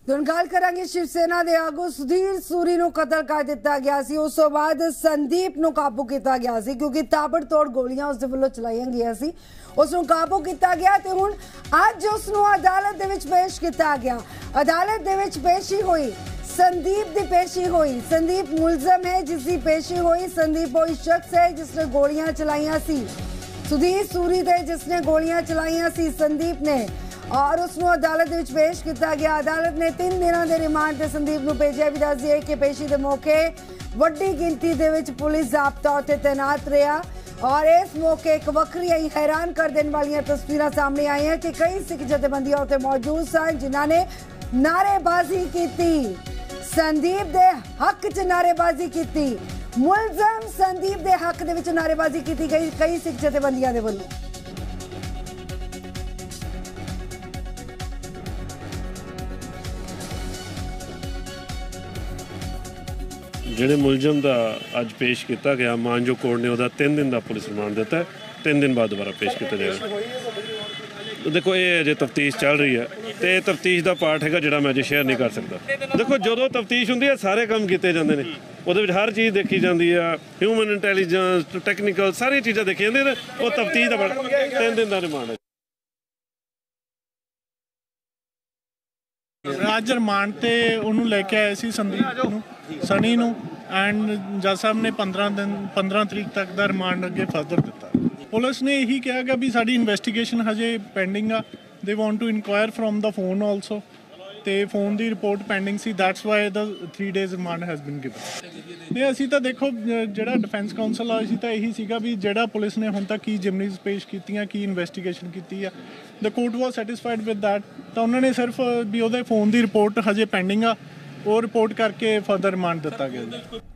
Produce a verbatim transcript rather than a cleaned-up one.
ਹੁਣ ਗੱਲ ਕਰਾਂਗੇ शिव सेना ਦੇ ਆਗੂ ਸੁਧੀਰ ਸੂਰੀ ਨੂੰ ਕਤਲ ਕਰ ਦਿੱਤਾ ਗਿਆ ਸੀ। ਉਸ ਤੋਂ ਬਾਅਦ ਸੰਦੀਪ ਨੂੰ ਕਾਬੂ ਕੀਤਾ ਗਿਆ ਸੀ ਕਿਉਂਕਿ ਤਾਬੜਤੋੜ ਗੋਲੀਆਂ ਉਸ ਦੇ ਵੱਲੋਂ ਚਲਾਈਆਂ ਗਈਆਂ ਸੀ। ਉਸ ਨੂੰ ਕਾਬੂ ਕੀਤਾ ਗਿਆ ਤੇ ਹੁਣ ਅੱਜ ਉਸ ਨੂੰ ਅਦਾਲਤ ਦੇ ਵਿੱਚ ਪੇਸ਼ ਕੀਤਾ ਗਿਆ। ਅਦਾਲਤ ਦੇ ਵਿੱਚ ਪੇਸ਼ੀ ਹੋਈ, संदीप की पेशी हुई। संदीप मुलजम है जिसकी पेशी हुई। संदीप वही शख्स है जिसने गोलियां चलाइया सी। सुधीर सूरी थे जिसने गोलियां चलाइया सी संदीप ने, और उसनों अदालत विच पेश किया गया। अदालत ने तीन दिनों के रिमांड से संदीप नूं भेजिया। भी दस दिए कि पेशी के मौके वड्डी गिनती दे विच पुलिस जाब्ता उत्ते तैनात रहा, और इस मौके एक वक्री हैरान कर देने वाली तस्वीरें सामने आई हैं कि कई सिख जथेबंदियां उत्ते मौजूद सन जिन्हां ने नारेबाजी की। संदीप दे हक च नारेबाजी की। मुलजम संदीप दे हक दे विच नारेबाजी की गई कई सिख जथेबंदियां दे वल्लों। ਜਿਹੜੇ ਮੁਲਜ਼ਮ ਦਾ ਅੱਜ ਪੇਸ਼ ਕੀਤਾ ਗਿਆ ਮਾਨਜੋ ਕੋਰਟ ਨੇ ਉਹਦਾ ਤਿੰਨ ਦਿਨ ਦਾ ਪੁਲਿਸ ਰਿਮਾਂਡ ਦਿੱਤਾ ਹੈ। ਤਿੰਨ ਦਿਨ ਬਾਅਦ ਦੁਬਾਰਾ ਪੇਸ਼ ਕੀਤਾ ਜਾਏਗਾ। ਦੇਖੋ ਇਹ ਅਜੇ ਤਫਤੀਸ਼ ਚੱਲ ਰਹੀ ਹੈ ਤੇ ਤਫਤੀਸ਼ ਦਾ ਪਾਰਟ ਹੈਗਾ ਜਿਹੜਾ ਮੈਂ ਅਜੇ ਸ਼ੇਅਰ ਨਹੀਂ ਕਰ ਸਕਦਾ। ਦੇਖੋ ਜਦੋਂ ਤਫਤੀਸ਼ ਹੁੰਦੀ ਹੈ ਸਾਰੇ ਕੰਮ ਕੀਤੇ ਜਾਂਦੇ ਨੇ, ਉਹਦੇ ਵਿੱਚ ਹਰ ਚੀਜ਼ ਦੇਖੀ ਜਾਂਦੀ ਆ, ਹਿਊਮਨ ਇੰਟੈਲੀਜੈਂਸ, ਟੈਕਨੀਕਲ ਸਾਰੀਆਂ ਚੀਜ਼ਾਂ ਦੇਖੀਆਂ ਜਾਂਦੀਆਂ ਨੇ। ਉਹ ਤਫਤੀਸ਼ ਦਾ ਤਿੰਨ ਦਿਨ ਦਾ ਰਿਮਾਂਡ ਹੈ। ਅੱਜ ਰਿਮਾਂਡ ਤੇ ਉਹਨੂੰ ਲੈ ਕੇ ਆਏ ਸੀ ਸੰਦੀਪ ਨੂੰ, ਸਨੀ ਨੂੰ, ਐਂਡ ਜੱਜ ਸਾਹਿਬ ਨੇ ਪੰਦਰਾਂ ਦਿਨ ਪੰਦਰਾਂ ਤਰੀਕ ਤੱਕ ਦਾ ਰਿਮਾਂਡ ਅੱਗੇ ਫਰਦਰ ਦਿੱਤਾ। ਪੁਲਿਸ ਨੇ ਇਹੀ ਕਿਹਾ ਕਿ ਵੀ ਸਾਡੀ ਇਨਵੈਸਟੀਗੇਸ਼ਨ ਹਜੇ ਪੈਂਡਿੰਗ ਆ। They want to enquire from the phone also, ਤੇ ਫੋਨ ਦੀ ਰਿਪੋਰਟ ਪੈਂਡਿੰਗ ਸੀ। That's why the three days remand has been given. ਤੇ ਅਸੀਂ ਤਾਂ ਦੇਖੋ ਜਿਹੜਾ ਡਿਫੈਂਸ ਕਾਊਂਸਲ ਆ ਸੀ ਤਾਂ ਇਹੀ ਸੀਗਾ ਵੀ ਜਿਹੜਾ ਪੁਲਿਸ ਨੇ ਹੁਣ ਤੱਕ ਕੀ ਜਿਮਨੀਜ਼ ਪੇਸ਼ ਕੀਤੀਆਂ, ਕੀ ਇਨਵੈਸਟੀਗੇਸ਼ਨ ਕੀਤੀ ਆ, the court was satisfied with that. ਤਾਂ ਉਹਨਾਂ ਨੇ ਸਿਰਫ ਵੀ ਉਹਦੇ ਫੋਨ ਦੀ ਰਿਪੋਰਟ ਹਜੇ ਪੈਂਡਿੰਗ ਆ, ਉਹ ਰਿਪੋਰਟ ਕਰਕੇ ਫਰਦਰ ਰਿਮਾਂਡ ਦਿੱਤਾ ਗਿਆ।